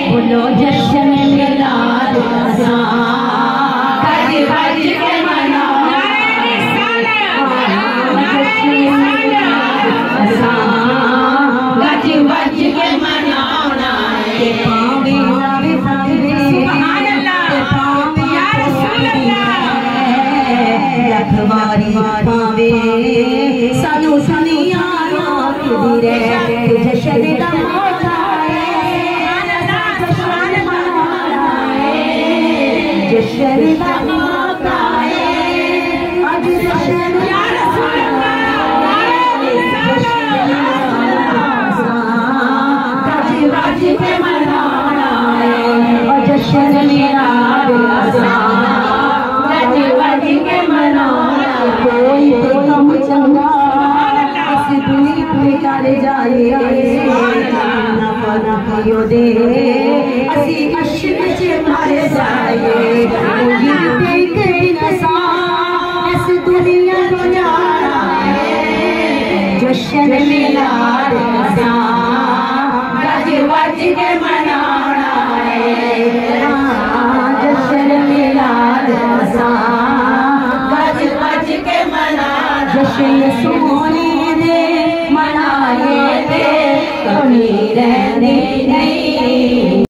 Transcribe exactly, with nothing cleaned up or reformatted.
बोलो जश्न मिलाद असां गज वज के मनाना गज वज के मनाना के पावे लावे पावे सुभान अल्लाह या रसूल अल्लाह रखवारी पावे सानू दुनिया रोक दी रे जश्न दा मौका जश्न दा मौका आज जश्न या रसूल गज वज के मनाना और जश्न मिलाद असां गज वज के मनाना कोई तो कम चंगा इस दुनिया में कर जाए ना पना पियो दे असी अश्क च मर जाए इस दुनिया को जाना जश्न मिलाद असां गज वज के मनाना जश्न मिलाद असां गज वज के मनाना जश्न सोने दे मनाए दे कमी रहने नहीं।